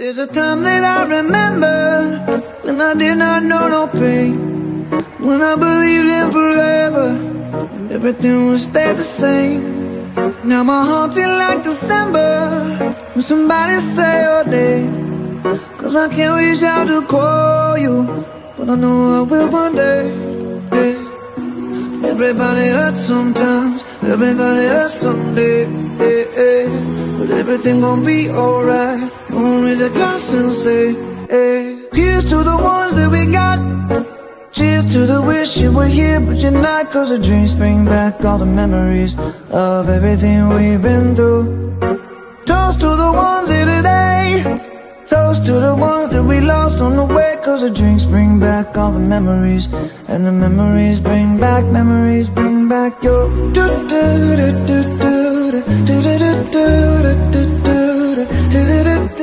There's a time that I remember when I did not know no pain, when I believed in forever and everything would stay the same. Now my heart feels like December when somebody say your name, 'cause I can't reach out to call you, but I know I will one day. Yeah. Everybody hurts sometimes, everybody hurts someday. Yeah, yeah. But everything gon' be alright. Gonna raise a glass and say, hey. Here's to the ones that we got. Cheers to the wish you were here but you're not, 'cause the drinks bring back all the memories of everything we've been through. Toast to the ones here today. Toast to the ones that we lost on the way, 'cause the drinks bring back all the memories, and the memories bring back your do do do do do do do do do do do do do.